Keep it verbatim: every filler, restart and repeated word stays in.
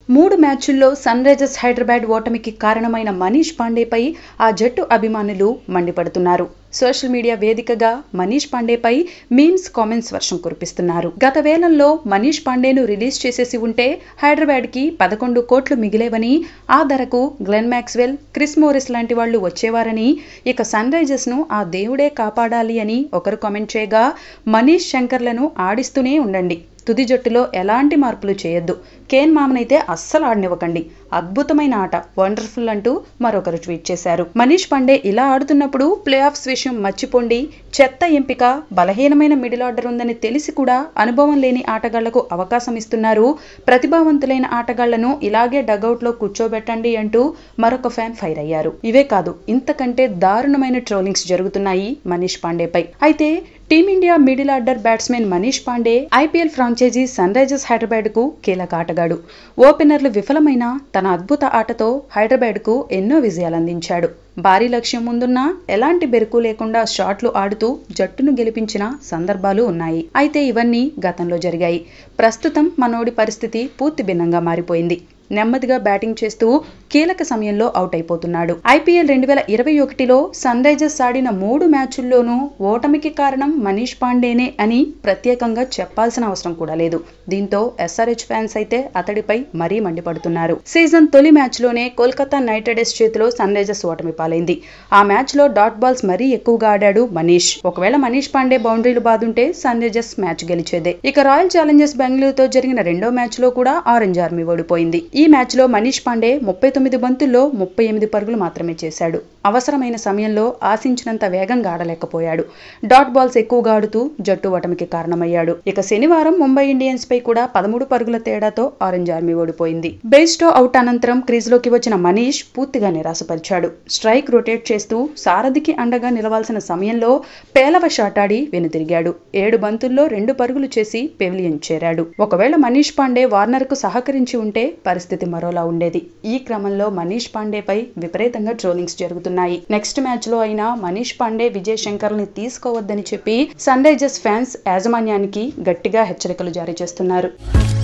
మూడు మ్యాచ్ల్లో sun Risers Hyderabad ఓటమికి కారణమైన మనీష్ పాండేపై ఆ జట్టు అభిమానులు మండిపడుతున్నారు. సోషల్ మీడియా వేదికగా మనీష్ పాండేపై మీమ్స్ కామెంట్స్ వర్షం కురిపిస్తున్నారు. గత వేలంలో మనీష్ పాండేను రిలీజ్ చేసేసి ఉంటే హైదరాబాద్కి పదకొండు కోట్లు మిగిలేవని, ఆ ధరకు గ్లెన్ మ్యాక్స్వెల్, క్రిస్ మోరిస్ లాంటి వాళ్లు వచ్చేవారని, ఇక సన్ రైజర్స్ ను ఆ దేవుడే కాపాడాలి అని ఒకరు కామెంట్ చేయగా, మనీష్ శంకర్లను ఆడిస్తూనే ఉండండి, తుది జట్టులో ఎలాంటి మార్పులు చేయొద్దు, కేన్ మామనైతే అస్సలు ఆడనివ్వకండి, అద్భుతమైన ఆట, వండర్ఫుల్ అంటూ మరొకరు ట్వీట్ చేశారు. మనీష్ పాండే ఇలా ఆడుతున్నప్పుడు ప్లే ఆఫ్స్ విషయం మర్చిపోండి, చెత్త ఎంపిక, బలహీనమైన మిడిల్ ఆర్డర్ ఉందని తెలిసి కూడా అనుభవం లేని ఆటగాళ్లకు అవకాశం ఇస్తున్నారు, ప్రతిభావంతులైన ఆటగాళ్లను ఇలాగే డగౌట్ లో కూర్చోబెట్టండి అంటూ మరొక ఫ్యాన్ ఫైర్ అయ్యారు. ఇవే కాదు, ఇంతకంటే దారుణమైన ట్రోలింగ్స్ జరుగుతున్నాయి మనీష్ పాండేపై. అయితే team India middle order batsmen Manish Pandey IPL franchise Sunrisers Hyderabad కు కీలక ఆటగాడు. ఓపెనర్లు విఫలమైన తన అద్భుత ఆటతో హైదరాబాద్ కు ఎన్నో విజయాలందించాడు. భారీ లక్ష్యం ముందున్నా ఎలాంటి బెరుకు లేకుండా షాట్లు ఆడుతూ జట్టును గెలిపించిన సందర్భాలు ఉన్నాయి. అయితే ఇవన్నీ గతంలో జరిగాయి. ప్రస్తుతం మనోడి పరిస్థితి పూర్తి భిన్నంగా మారిపోయింది. నెమ్మదిగా బ్యాటింగ్ చేస్తూ కీలక సమయంలో అవుట్ అయిపోతున్నాడు. ఐపీఎల్ రెండు వేల ఇరవై ఒకటిలో సన్ రైజర్స్ ఆడిన మూడు మ్యాచుల్లోనూ ఓటమికి కారణం మనీష్ పాండేనే అని ప్రత్యేకంగా చెప్పాల్సిన అవసరం కూడా లేదు. దీంతో ఎస్ఆర్హెచ్ ఫ్యాన్స్ అయితే అతడిపై మరీ మండిపడుతున్నారు. సీజన్ తొలి మ్యాచ్ లోనే కోల్కతా నైట్ రైడర్స్ చేతిలో సన్ రైజర్స్ ఓటమి పాలైంది. ఆ మ్యాచ్ లో డాట్ బాల్స్ మరీ ఎక్కువగా ఆడాడు మనీష్. ఒకవేళ మనీష్ పాండే బౌండరీలు బాదుంటే సన్ రైజర్స్ మ్యాచ్ గెలిచేదే. ఇక రాయల్ ఛాలెంజర్స్ బెంగళూరుతో జరిగిన రెండో మ్యాచ్ లో కూడా ఆరెంజ్ ఆర్మీ ఓడిపోయింది. ఈ మ్యాచ్ లో మనీష్ పాండే ముప్పై తొమ్మిది బంతుల్లో ముప్పై ఎనిమిది పరుగులు మాత్రమే చేశాడు. అవసరమైన సమయంలో ఆశించినంత వేగంగా ఆడలేకపోయాడు. డాట్ బాల్స్ ఎక్కువగా ఆడుతూ జట్టు ఓటమికి కారణమయ్యాడు. ఇక శనివారం ముంబై ఇండియన్స్ పై కూడా పదమూడు పరుగుల తేడాతో ఆరెంజ్ ఆర్మీ ఓడిపోయింది. బేస్టో అవుట్ అనంతరం క్రీజ్ లోకి వచ్చిన మనీష్ పూర్తిగా నిరాశపరిచాడు. స్ట్రైక్ రొటేట్ చేస్తూ సారథికి అండగా నిలవాల్సిన సమయంలో పేలవ షాట్ ఆడి వెనుతిరిగాడు. ఏడు బంతుల్లో రెండు పరుగులు చేసి పెవిలియన్ చేరాడు. ఒకవేళ మనీష్ పాండే వార్నర్ కు సహకరించి ఉంటే పరిస్థితి మరోలా ఉండేది. ఈ క్రమంలో మనీష్ పాండేపై విపరీతంగా ట్రోలింగ్స్ జరుగుతున్నాయి. నెక్స్ట్ మ్యాచ్ లో అయినా మనీష్ పాండే, విజయ్ శంకర్ని తీసుకోవద్దని చెప్పి సన్ రైజర్స్ ఫ్యాన్స్ యాజమాన్యానికి గట్టిగా హెచ్చరికలు జారీ చేస్తున్నారు.